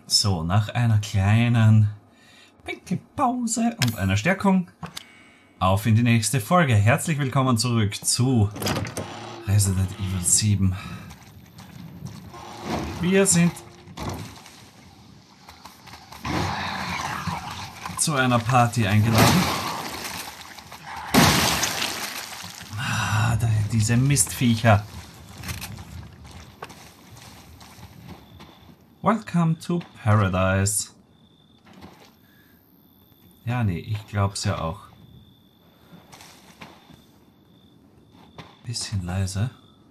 So, nach einer kleinen Pinkelpause und einer Stärkung auf in die nächste Folge. Herzlich willkommen zurück zu Resident Evil 7. Wir sind zu einer Party eingeladen. Diese Mistviecher. Welcome to Paradise. Ja, nee, ich glaub's ja auch. Bisschen leise.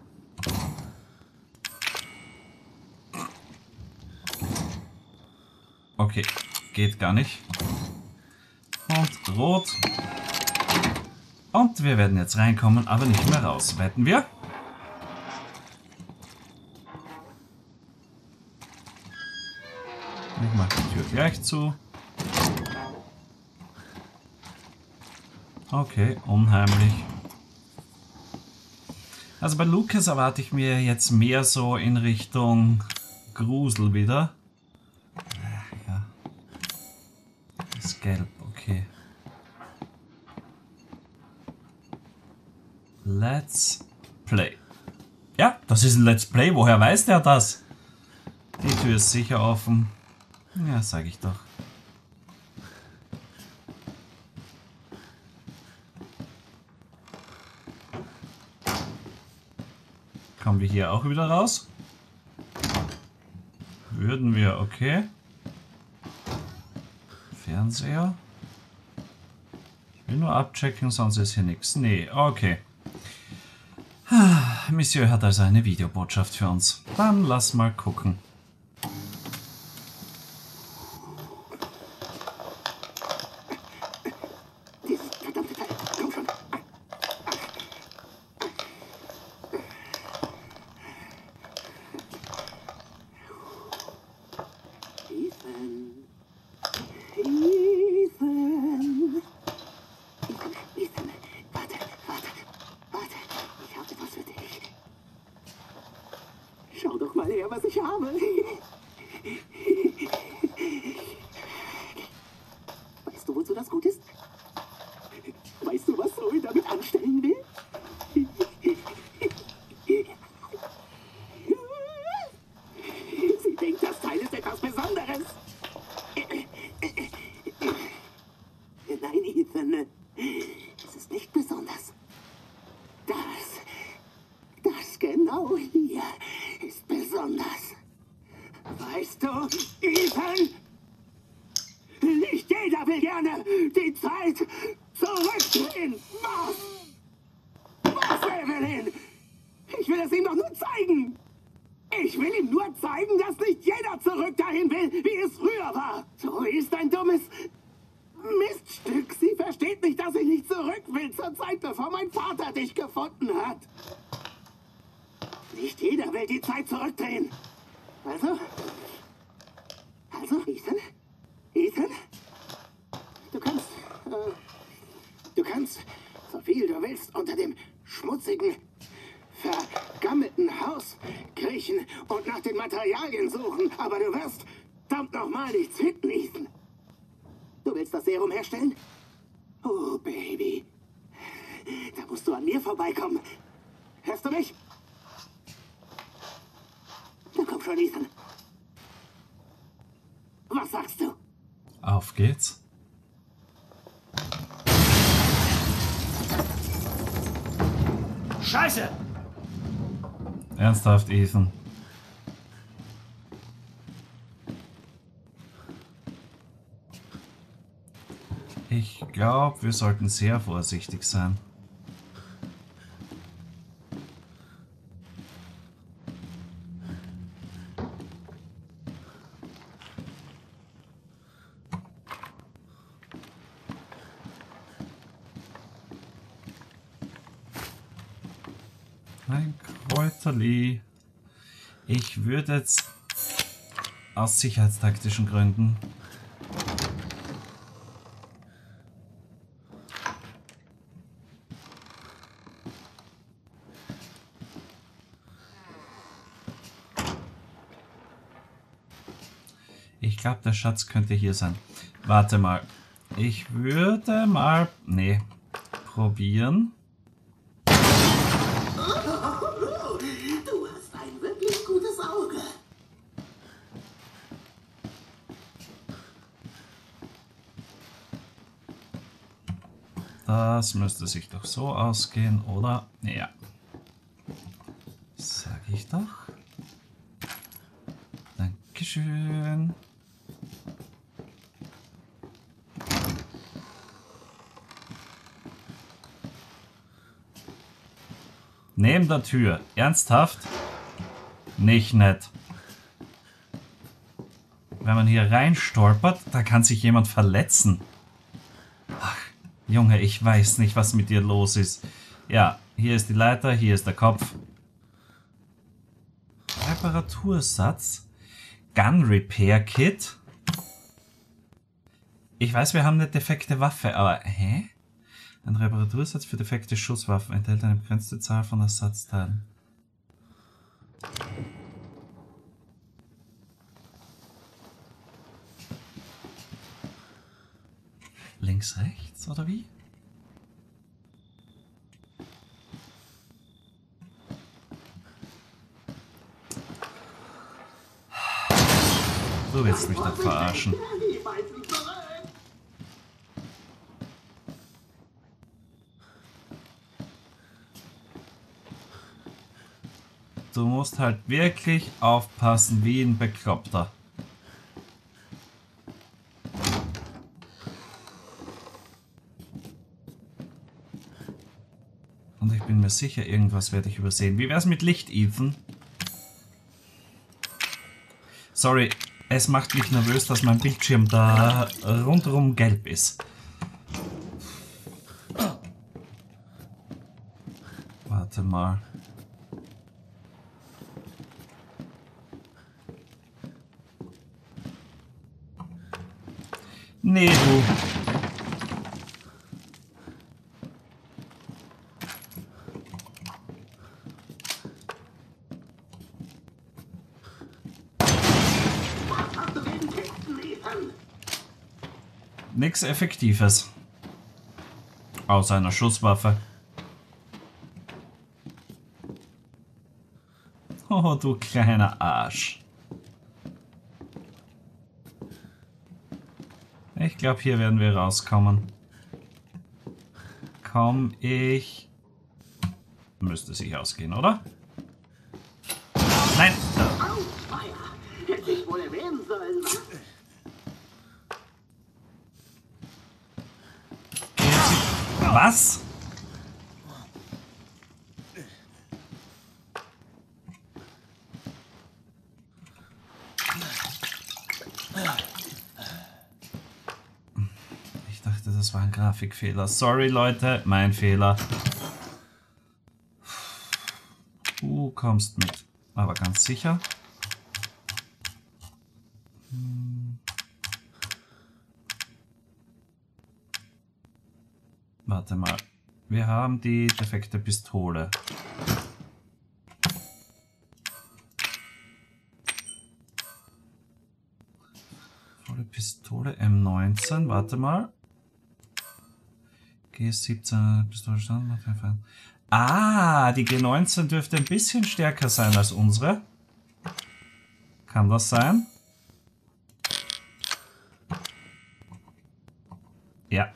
Okay, geht gar nicht. Und rot. Und wir werden jetzt reinkommen, aber nicht mehr raus. Wetten wir? Ich mache die Tür gleich zu. Okay, unheimlich. Also bei Lucas erwarte ich mir jetzt mehr so in Richtung Grusel wieder. Ja. Das ist gelb, okay. Let's play. Ja, das ist ein Let's Play. Woher weiß der das? Die Tür ist sicher offen. Ja, sag ich doch. Kommen wir hier auch wieder raus? Würden wir, okay. Fernseher. Ich will nur abchecken, sonst ist hier nichts. Nee, okay. Monsieur hat also eine Videobotschaft für uns. Dann lass mal gucken. Schau doch mal her, was ich habe. Weißt du, wozu das gut ist? Weißt du, was Zoe damit anstellen will? Sie denkt, das Teil ist etwas Besonderes. Nein, Ethan. Es ist nicht besonders. Das genau hier ist besonders. Weißt du, Ethan? Nicht jeder will gerne die Zeit zurückdrehen. Was, Evelyn? Ich will es ihm doch nur zeigen. Ich will ihm nur zeigen, dass nicht jeder zurück dahin will, wie es früher war. So ist ein dummes Miststück. Sie versteht nicht, dass ich nicht zurück will zur Zeit, bevor mein Vater dich gefunden hat. Nicht jeder will die Zeit zurückdrehen. Also, Ethan, du kannst, so viel du willst, unter dem schmutzigen, vergammelten Haus kriechen und nach den Materialien suchen, aber du wirst verdammt nochmal nichts finden, Ethan. Du willst das Serum herstellen? Oh, Baby. Da musst du an mir vorbeikommen. Hörst du mich? Na komm schon, Ethan. Was sagst du? Auf geht's. Scheiße! Ernsthaft, Ethan. Ich glaube, wir sollten sehr vorsichtig sein. Ein Kräuterli. Ich würde jetzt aus sicherheitstaktischen Gründen Ich glaube, der Schatz könnte hier sein. Warte mal. Ich würde mal... Nee. Probieren. Du hast ein wirklich gutes Auge. Das müsste sich doch so ausgehen, oder? Ja. Sag ich doch. Dankeschön. Neben der Tür. Ernsthaft? Nicht nett. Wenn man hier reinstolpert, da kann sich jemand verletzen. Ach, Junge, ich weiß nicht, was mit dir los ist. Ja, hier ist die Leiter, hier ist der Kopf. Reparatursatz. Gun Repair Kit. Ich weiß, wir haben eine defekte Waffe, aber... Hä? Ein Reparatursatz für defekte Schusswaffen enthält eine begrenzte Zahl von Ersatzteilen. Links, rechts, oder wie? Du willst mich doch verarschen. Du musst halt wirklich aufpassen wie ein Bekloppter. Und ich bin mir sicher, irgendwas werde ich übersehen. Wie wär's mit Licht, Ethan? Sorry, es macht mich nervös, dass mein Bildschirm da rundherum gelb ist. Warte mal. Nee, du. Nix Effektives. Außer einer Schusswaffe. Oh, du kleiner Arsch. Ich glaube, hier werden wir rauskommen. Komm ich... Müsste sich ausgehen, oder? Nein! Hätte ich wohl erwähnen sollen. Was? Ich dachte, das war ein Grafikfehler. Sorry, Leute, mein Fehler. Du kommst mit, aber ganz sicher. Warte mal. Wir haben die defekte Pistole. Volle Pistole M19. Warte mal. G17 Pistole stand. Ah, die G19 dürfte ein bisschen stärker sein als unsere. Kann das sein? Ja.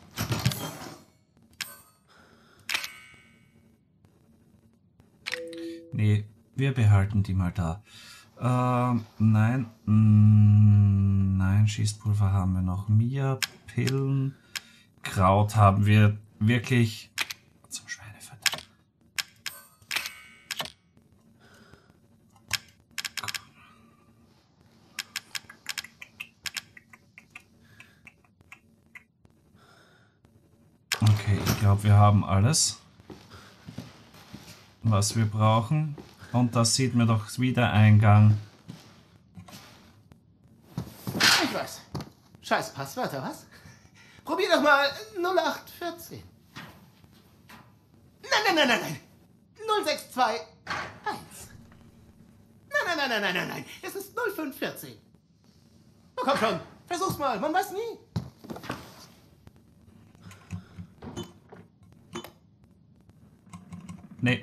Nee, wir behalten die mal da. Nein. Nein, Schießpulver haben wir noch. Mia, Pillen, Kraut haben wir wirklich zum Schweinefett. Okay, ich glaube, wir haben alles, was wir brauchen. Und das sieht mir doch wieder Eingang. Ich weiß. Scheiß Passwörter, was? Probier doch mal 0814. Nein. 0621. Nein. Es ist 0514. Komm schon, versuch's mal, man weiß nie. Nee.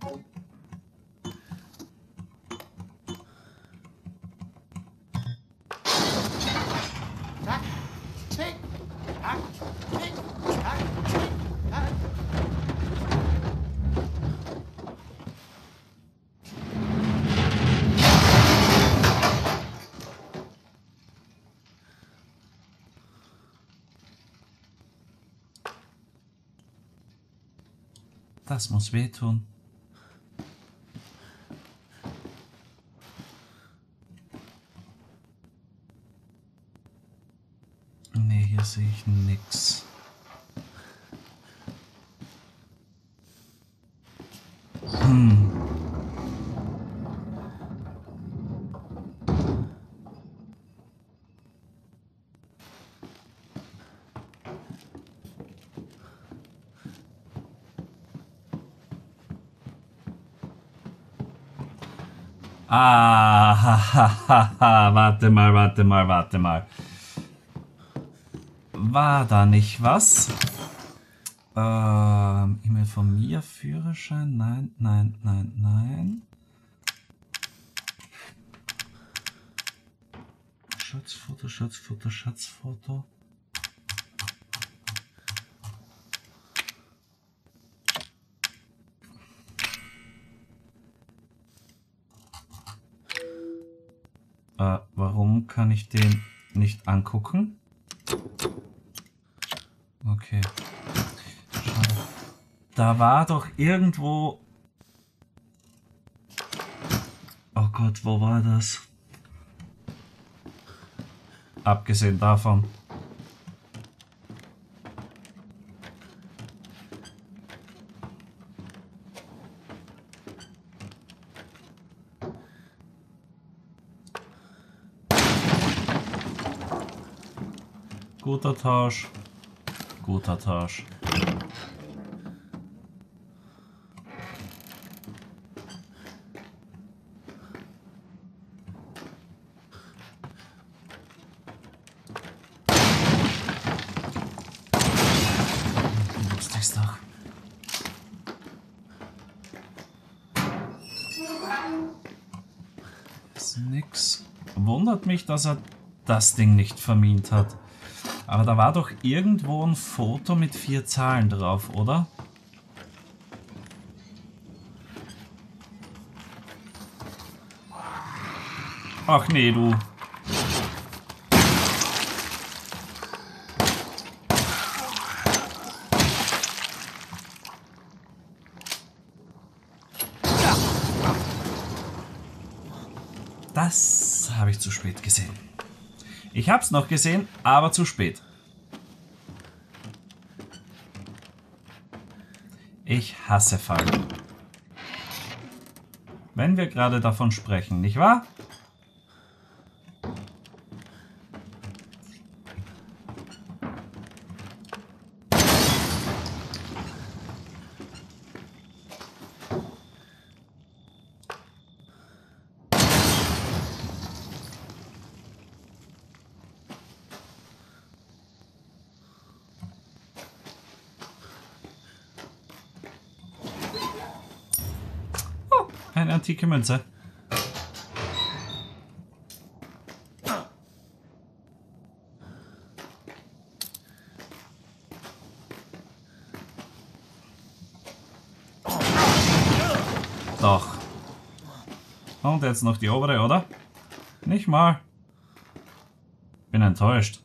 Tack, tick, tack, tick, tack, tick, tack. Das muss wehtun. Nee, hier sehe ich nix. Ah, warte mal. War da nicht was? E-Mail von mir, Führerschein? Nein. Schatzfoto. Warum kann ich den nicht angucken? Okay. Schade. Da war doch irgendwo... Oh Gott, wo war das? Abgesehen davon. Guter Tausch. Du wusstest es doch. Ist nix. Wundert mich, dass er das Ding nicht vermint hat. Aber da war doch irgendwo ein Foto mit 4 Zahlen drauf, oder? Ach nee, du. Das habe ich zu spät gesehen. Ich hab's noch gesehen, aber zu spät. Ich hasse Fallen. Wenn wir gerade davon sprechen, nicht wahr? Eine antike Münze. Doch. Und jetzt noch die obere, oder? Nicht mal. Bin enttäuscht.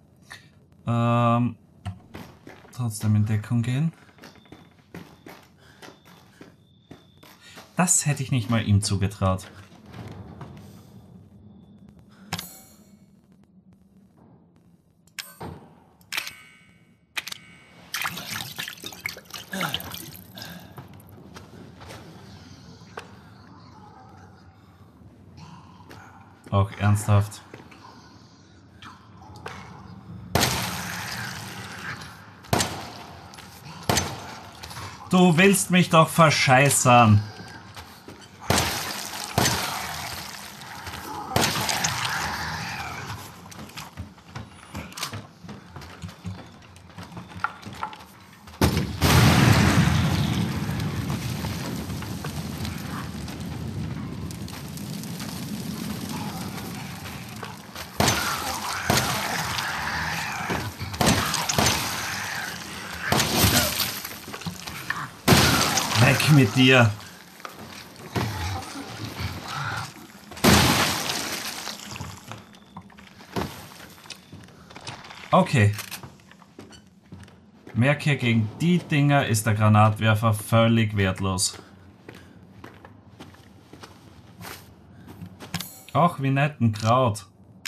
Trotzdem in Deckung gehen. Das hätte ich nicht mal ihm zugetraut. Auch ernsthaft. Du willst mich doch verscheißern. Weg mit dir! Okay. Merke, gegen die Dinger ist der Granatwerfer völlig wertlos. Ach, wie nett, ein Kraut.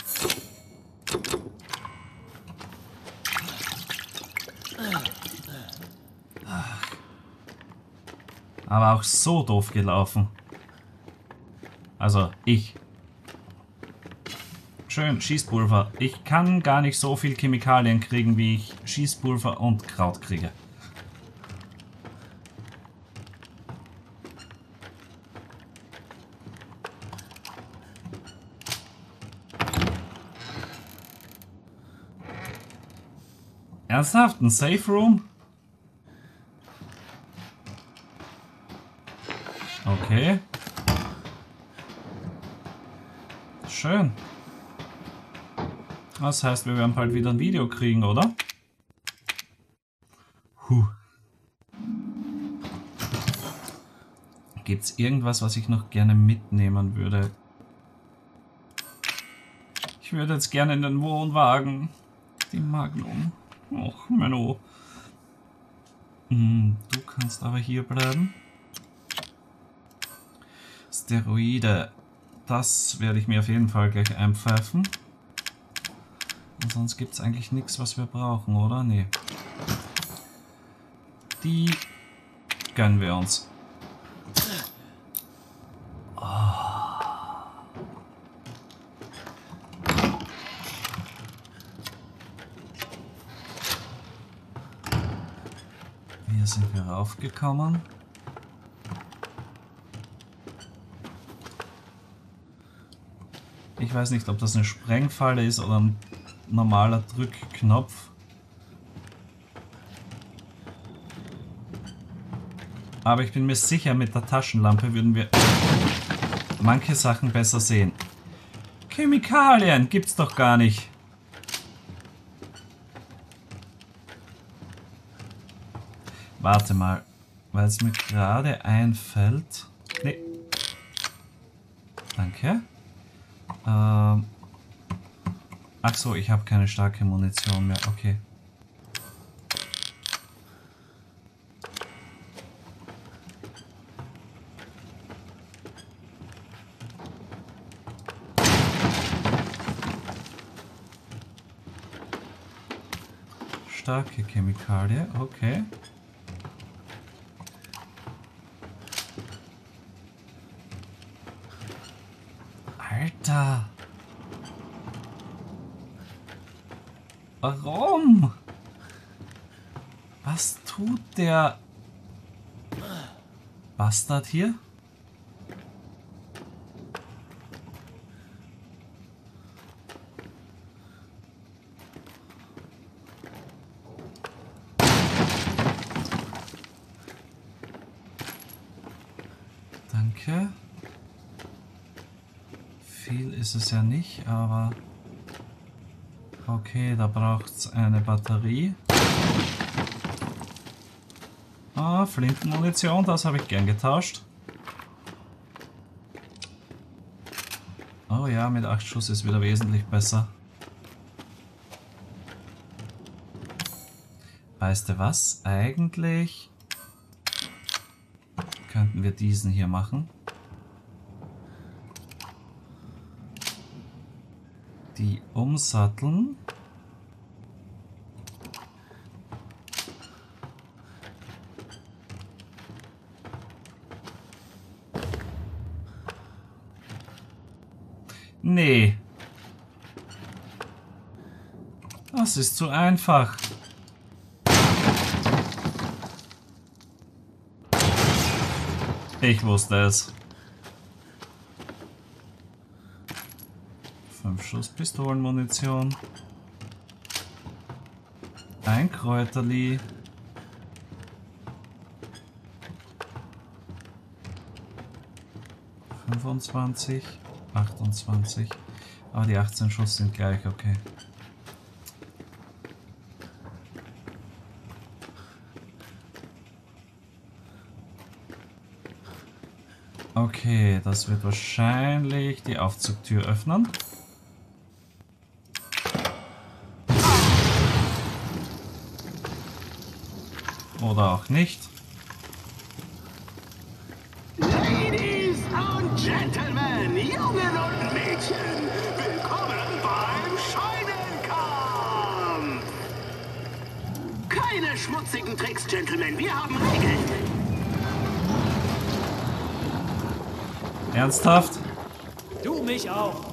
Aber auch so doof gelaufen. Also, ich. Schön, Schießpulver. Ich kann gar nicht so viel Chemikalien kriegen, wie ich Schießpulver und Kraut kriege. Ernsthaft? Ein Safe Room? Okay. Schön. Das heißt, wir werden bald wieder ein Video kriegen, oder? Gibt es irgendwas, was ich noch gerne mitnehmen würde? Ich würde jetzt gerne in den Wohnwagen. Die Magnum. Och, Menno. Du kannst aber hier bleiben. Steroide. Das werde ich mir auf jeden Fall gleich einpfeifen. Und sonst gibt es eigentlich nichts, was wir brauchen, oder? Nee. Die gönnen wir uns. Hier sind wir raufgekommen. Ich weiß nicht, ob das eine Sprengfalle ist oder ein normaler Drückknopf. Aber ich bin mir sicher, mit der Taschenlampe würden wir manche Sachen besser sehen. Chemikalien gibt's doch gar nicht. Warte mal, weil es mir gerade einfällt. Nee. Danke. Ach so, ich habe keine starke Munition mehr. Okay. Starke Chemikalie, okay. Alter! Warum? Was tut der Bastard hier? Danke. Viel ist es ja nicht, aber okay, da braucht es eine Batterie. Ah, Flintenmunition, das habe ich gern getauscht. Oh ja, mit 8 Schuss ist wieder wesentlich besser. Weißt du was? Eigentlich könnten wir diesen hier machen. Die umsatteln. Nee. Das ist zu einfach. Ich wusste es. 5 Schuss Pistolenmunition. Ein Kräuterli. ...25, 28. Aber die 18 Schuss sind gleich, okay. Okay, das wird wahrscheinlich die Aufzugtür öffnen. Oder auch nicht. Ladies und Gentlemen, Jungen und Mädchen, willkommen beim Scheunenkampf! Keine schmutzigen Tricks, Gentlemen, wir haben Regeln. Ernsthaft? Du mich auch.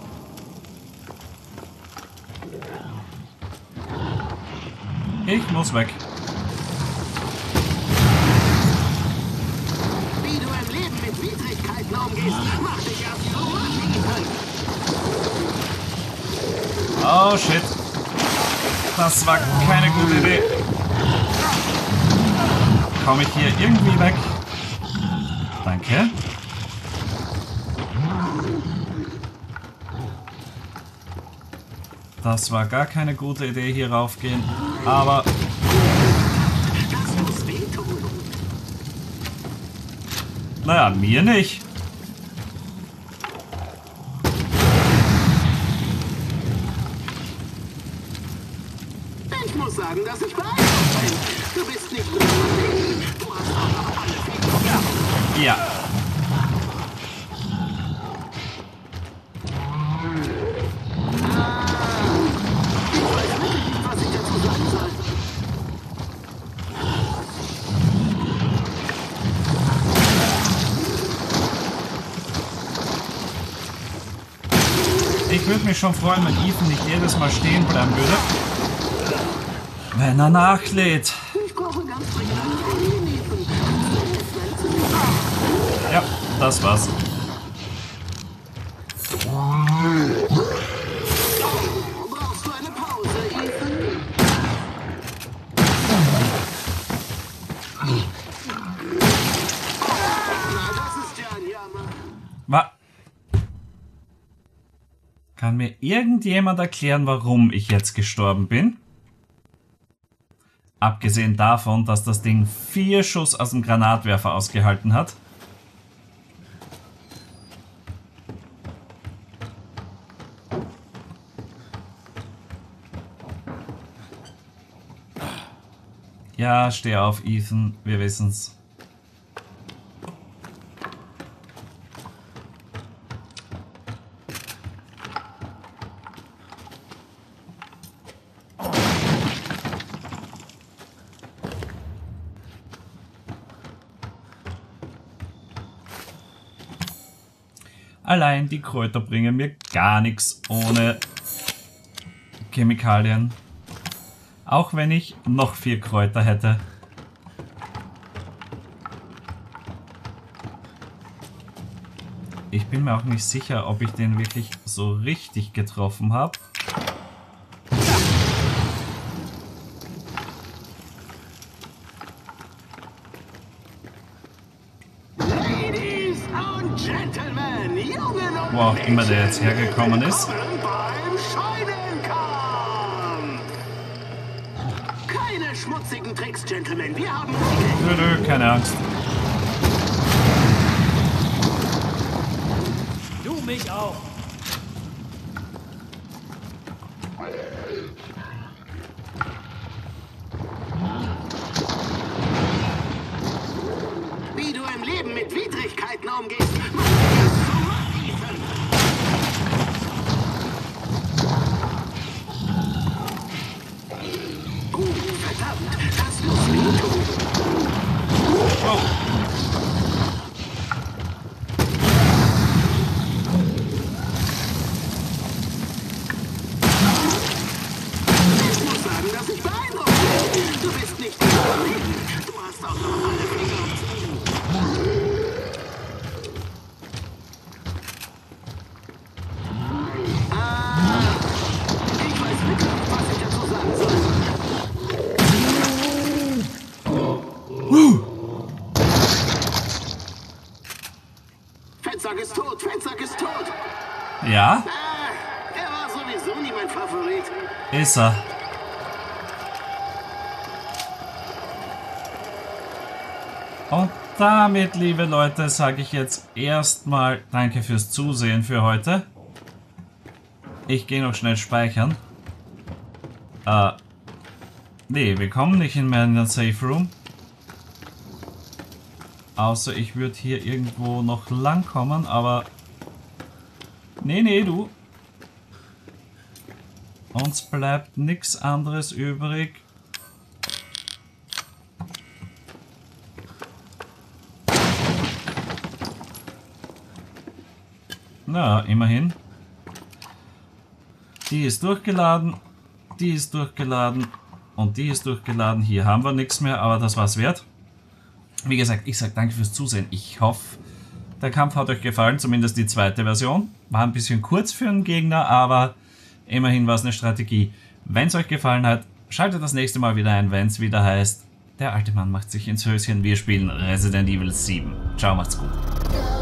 Ich muss weg. Wie du im Leben mit Widrigkeiten umgehst, mach dich erst so massiv. Oh shit. Das war keine gute Idee. Komme ich hier irgendwie weg? Danke. Das war gar keine gute Idee, hier raufgehen. Aber Das muss wehtun. naja, mir nicht. Ich muss sagen, dass ich beeindruckt bin. Du bist nicht nur du hast auch noch alle Figuren. Ja. Ich weiß wirklich nicht, was ich dazu sagen soll. Ich würde mich schon freuen, wenn Ethan nicht jedes Mal stehen bleiben würde. Wenn er nachlädt. Ich brauche ganz dringend einen Training. Ja, das war's. Brauchst du eine Pause, Ethan? Na, das ist ja ein Jammer. Wa? Kann mir irgendjemand erklären, warum ich jetzt gestorben bin? Abgesehen davon, dass das Ding 4 Schuss aus dem Granatwerfer ausgehalten hat. Ja, steh auf, Ethan. Wir wissen's. Allein die Kräuter bringen mir gar nichts ohne Chemikalien. Auch wenn ich noch 4 Kräuter hätte. Ich bin mir auch nicht sicher, ob ich den wirklich so richtig getroffen habe. Ladies und Gentlemen, Jungen und Wo auch immer der jetzt hergekommen ist. willkommen beim Scheunenkampf! Keine schmutzigen Tricks, Gentlemen, wir haben Regeln. Nö, keine Angst. Du mich auch. Wie du im Leben mit Widrigkeiten umgehst, mach dich erst so massiv. Verdammt, das muss wehtun. Oh. Ich muss sagen, dass ich beeindruckt bin. Du bist nicht nur du hast auch noch alle Finger am Zehen. Ich weiß wirklich nicht, was ich dazu sagen soll. Fettsack ist tot, Fettsack ist tot. Ja, Er war sowieso nie mein Favorit. ist er. Und damit, liebe Leute, sage ich jetzt erstmal danke fürs Zusehen für heute. Ich gehe noch schnell speichern. Nee, wir kommen nicht in meinen Safe Room. Außer ich würde hier irgendwo noch lang kommen, aber... Nee, du. Uns bleibt nichts anderes übrig. Na, immerhin. Die ist durchgeladen. Die ist durchgeladen. Und die ist durchgeladen. Hier haben wir nichts mehr, aber das war's wert. Wie gesagt, ich sage danke fürs Zusehen. Ich hoffe, der Kampf hat euch gefallen, zumindest die zweite Version. War ein bisschen kurz für einen Gegner, aber immerhin war es eine Strategie. Wenn es euch gefallen hat, schaltet das nächste Mal wieder ein, wenn es wieder heißt, der alte Mann macht sich ins Höschen. Wir spielen Resident Evil 7. Ciao, macht's gut.